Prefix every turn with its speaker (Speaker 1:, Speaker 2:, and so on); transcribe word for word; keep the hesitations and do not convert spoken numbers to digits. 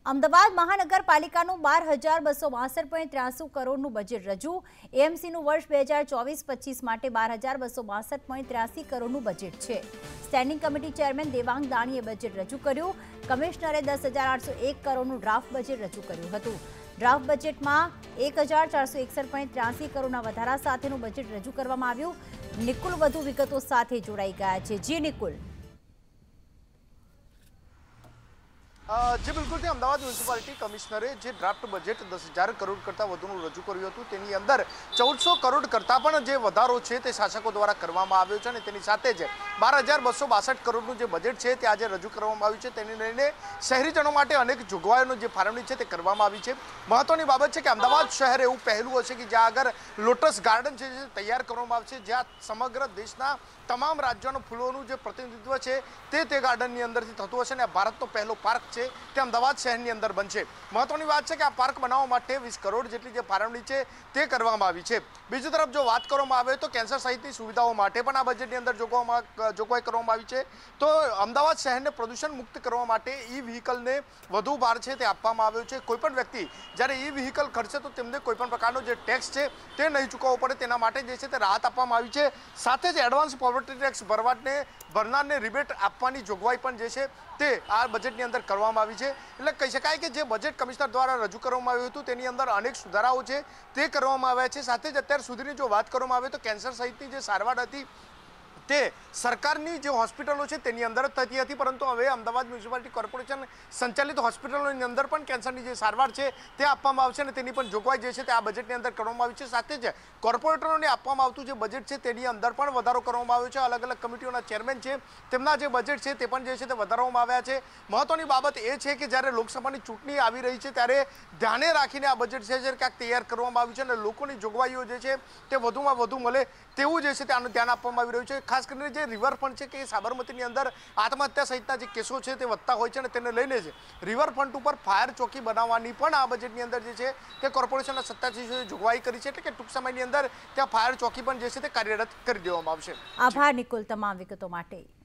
Speaker 1: અમદાવાદ મહાનગરપાલિકાનું બાર હજાર બસો બાસઠ પોઈન્ટ ત્રાસી કરોડનું બજેટ રજૂ એએમસીનું વર્ષ બે હજાર ચોવીસ પચીસ માટે બાર હજાર બસો બાસઠ પોઈન્ટ ત્રાસી કરોડનું બજેટ છે। સ્ટેન્ડિંગ કમિટી ચેરમેન દેવાંગ દાણીએ બજેટ રજૂ કર્યું। કમિશનરે દસ હજાર આઠસો એક કરોડનું ડ્રાફ્ટ બજેટ રજૂ કર્યું હતું। ડ્રાફ્ટ બજેટમાં એક હજાર ચારસો એકસઠ પોઈન્ટ ત્રાસી કરોડના વધારા સાથેનું બજેટ રજૂ કરવામાં આવ્યું। નિકુલ વધુ વિગતો સાથે જોડાઈ ગયા છે। જી નિકુલ।
Speaker 2: जी बिल्कुल थी अमदावाद म्युनिसिपालिटी कमिश्नरे जे ड्राफ्ट बजेट दस हजार करोड़ करता વધુનું રજૂ કર્યું હતું તેની અંદર ચૌદસો કરોડ કરતા પણ જે વધારો છે તે શાસકો દ્વારા કરવામાં આવ્યો છે અને તેની સાથે જ બાર હજાર બસો બાસઠ કરોડનું જે બજેટ છે તે આજે રજૂ કરવામાં આવ્યું છે। તેને લઈને શહેરીજનો માટે અનેક જોગવાઈઓનો જે ફાળવણી છે તે કરવામાં આવી છે। મહત્વની બાબત છે કે અમદાવાદ શહેર એવું પહેલું હશે કે જ્યાં આગળ લોટસ ગાર્ડન છે જે તૈયાર કરવામાં આવશે, જ્યાં સમગ્ર દેશના તમામ રાજ્યોના ફૂલોનું જે પ્રતિનિધિત્વ છે તે તે ગાર્ડનની અંદરથી થતું હશે અને ભારતનો પહેલો પાર્ક છે તે અમદાવાદ શહેરની અંદર બનશે। મહત્વની વાત છે કે આ પાર્ક બનાવવા માટે વીસ કરોડ જેટલી જે ફાળવણી છે તે કરવામાં આવી છે। બીજી તરફ જો વાત કરવામાં આવે તો કેન્સર સહિતની સુવિધાઓ માટે પણ આ બજેટની અંદર જોગવાઈ કરવામાં આવી છે। તો અમદાવાદ શહેરને પ્રદૂષણ મુક્ત કરવા માટે ઈ વ્હીકલને વધુ ભાર છે તે આપવામાં આવ્યો છે। કોઈપણ વ્યક્તિ જ્યારે ઈ વ્હીકલ ખરીદશે તો તેમને કોઈપણ પ્રકારનો જે ટેક્સ છે તે નહીં ચૂકવવો પડે, તેના માટે જે છે તે રાહત આપવામાં આવી છે। સાથે જ એડવાન્સ પ્રોપર્ટી ટેક્સ ભરવાને ભરનારને રિબેટ આપવાની જોગવાઈ પણ જે છે તે આ બજેટની અંદર કરવામાં આવી છે। એટલે કહી શકાય કે જે બજેટ કમિશનર દ્વારા રજૂ કરવામાં આવ્યું હતું તેની અંદર અનેક સુધારાઓ છે તે કરવામાં આવ્યા છે। સાથે જ અત્યાર સુધીની જો વાત કરવામાં આવે તો કેન્સર સહિતની જે સારવાર હતી તે સરકારની જે હોસ્પિટલો છે તેની અંદર જ થતી હતી, પરંતુ હવે અમદાવાદ મ્યુનિસિપાલિટી કોર્પોરેશન સંચાલિત હોસ્પિટલોની અંદર પણ કેન્સરની જે સારવાર છે તે આપવામાં આવશે અને તેની પણ જોગવાઈ જે છે તે આ બજેટની અંદર કરવામાં આવી છે। સાથે જ કોર્પોરેટરોને આપવામાં આવતું જે બજેટ છે તેની અંદર પણ વધારો કરવામાં આવ્યો છે। અલગ અલગ કમિટીઓના ચેરમેન છે તેમના જે બજેટ છે તે પણ જે છે તે વધારવામાં આવ્યા છે। મહત્વની બાબત એ છે કે જ્યારે લોકસભાની ચૂંટણી આવી રહી છે ત્યારે ધ્યાને રાખીને આ બજેટ છે જે ક્યાંક તૈયાર કરવામાં આવ્યું છે અને લોકોની જોગવાઈઓ જે છે તે વધુમાં વધુ મળે તેવું જે છે તે આનું ધ્યાન આપવામાં આવી રહ્યું છે। ખાસ કરીને જે રિવરફ્રન્ટ છે કે સાબરમતીની અંદર આત્મહત્યા સહિતના જે કેસો છે તે વધતા હોય છે અને તેને લઈને જ રિવરફ્રન્ટ ઉપર ફાયર ચોકી બનાવવાની પણ આ બજેટની અંદર જે છે તે કોર્પોરેશનના સત્તાધીશોએ જોગવાઈ કરી છે, એટલે કે ટૂંક સમયની અંદર ત્યાં ફાયર ચોકી પણ જે છે તે કાર્યરત કરી દેવામાં આવશે।
Speaker 1: આભાર નિકુલ તમામ વિગતો માટે।